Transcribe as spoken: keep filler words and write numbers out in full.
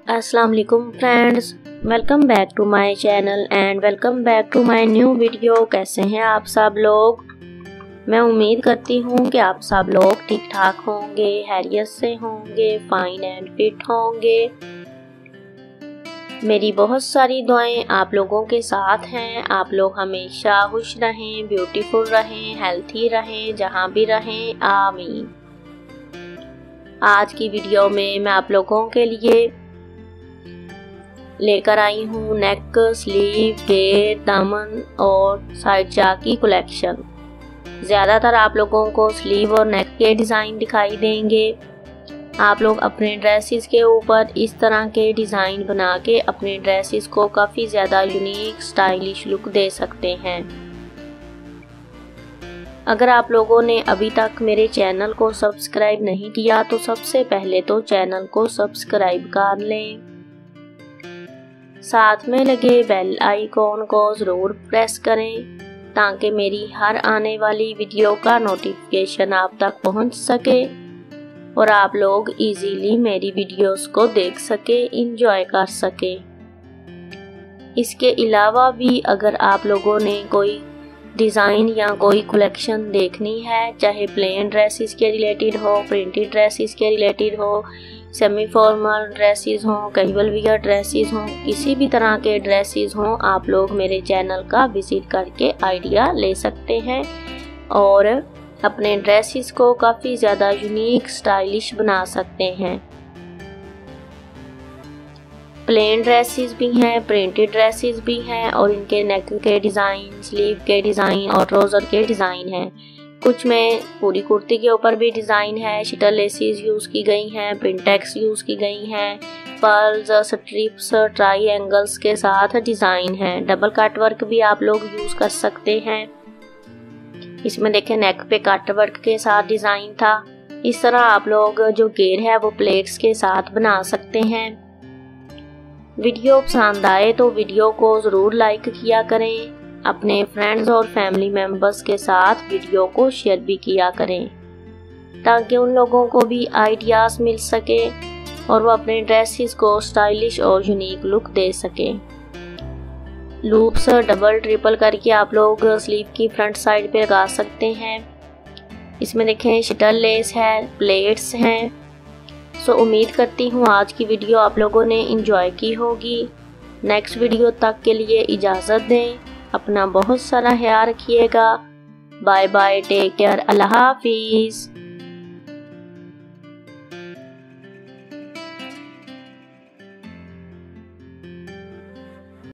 अस्सलाम वालेकुम friends, welcome back to my channel and welcome back to my new video. कैसे हैं आप सब लोग? मैं उम्मीद करती हूँ कि आप सब लोग ठीक ठाक होंगे, हैरियत से होंगे, फाइन एंड फिट होंगे। मेरी बहुत सारी दुआएं आप लोगों के साथ हैं। आप लोग हमेशा खुश रहें, ब्यूटीफुल रहें, हेल्थी रहें, जहाँ भी रहें, आमीन। आज की वीडियो में मैं आप लोगों के लिए लेकर आई हूँ नेक, स्लीव, घेर, दामन और साइड जा की कलेक्शन। ज़्यादातर आप लोगों को स्लीव और नेक के डिज़ाइन दिखाई देंगे। आप लोग अपने ड्रेसेस के ऊपर इस तरह के डिज़ाइन बना के अपने ड्रेसेस को काफ़ी ज़्यादा यूनिक स्टाइलिश लुक दे सकते हैं। अगर आप लोगों ने अभी तक मेरे चैनल को सब्सक्राइब नहीं किया तो सबसे पहले तो चैनल को सब्सक्राइब कर लें। साथ में लगे बेल आइकॉन को ज़रूर प्रेस करें ताकि मेरी हर आने वाली वीडियो का नोटिफिकेशन आप तक पहुंच सके और आप लोग इजीली मेरी वीडियोस को देख सके, इंजॉय कर सके। इसके अलावा भी अगर आप लोगों ने कोई डिज़ाइन या कोई कलेक्शन देखनी है, चाहे प्लेन ड्रेसेस के रिलेटेड हो, प्रिंटेड ड्रेसेस के रिलेटेड हो, सेमी फॉर्मल ड्रेसेस हों, कैजुअल वियर ड्रेसेस हों, किसी भी तरह के ड्रेसेस हों, आप लोग मेरे चैनल का विजिट करके आइडिया ले सकते हैं और अपने ड्रेसेस को काफ़ी ज़्यादा यूनिक स्टाइलिश बना सकते हैं। प्लेन ड्रेसेस भी हैं, प्रिंटेड ड्रेसेस भी हैं और इनके नेक के डिज़ाइन, स्लीव के डिज़ाइन और ट्राउज़र के डिज़ाइन हैं। कुछ में पूरी कुर्ती के ऊपर भी डिज़ाइन है, शटल लेसेस यूज़ की गई हैं, प्रिंटेक्स यूज़ की गई हैं, पर्ल्स, स्ट्रिप्स, ट्रायंगल्स के साथ डिज़ाइन है। डबल कट वर्क भी आप लोग यूज़ कर सकते हैं। इसमें देखें नेक पे कट वर्क के साथ डिज़ाइन था। इस तरह आप लोग जो घेर है वो प्लेट्स के साथ बना सकते हैं। वीडियो पसंद आए तो वीडियो को ज़रूर लाइक किया करें। अपने फ्रेंड्स और फैमिली मेम्बर्स के साथ वीडियो को शेयर भी किया करें ताकि उन लोगों को भी आइडियाज़ मिल सके और वो अपने ड्रेसेस को स्टाइलिश और यूनिक लुक दे सके। लूप्स डबल ट्रिपल करके आप लोग स्लीव की फ्रंट साइड पे लगा सकते हैं। इसमें देखें शटल लेस है, प्लेट्स हैं। सो उम्मीद करती हूँ आज की वीडियो आप लोगों ने इंजॉय की होगी। नेक्स्ट वीडियो तक के लिए इजाज़त दें। अपना बहुत सारा ख्याल रखिएगा। बाय बाय, टेक केयर, अल्लाह हाफिज़।